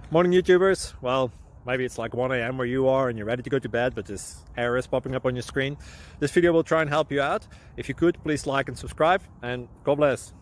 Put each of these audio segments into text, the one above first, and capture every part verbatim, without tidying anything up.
Morning YouTubers. Well, maybe it's like one A M where you are and you're ready to go to bed, but this error is popping up on your screen. This video will try and help you out. If you could, please like and subscribe, and God bless.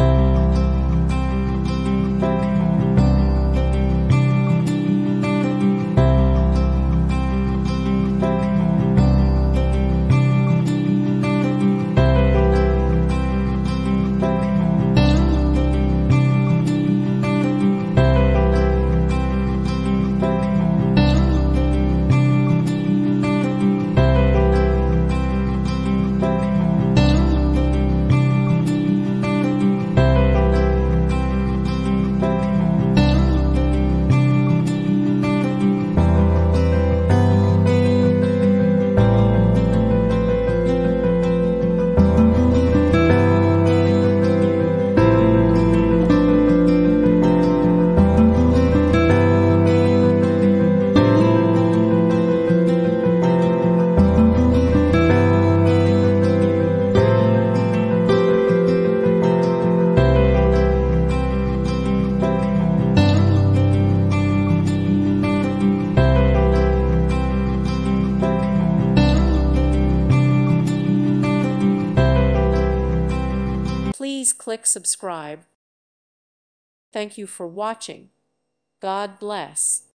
Please click subscribe. Thank you for watching. God bless.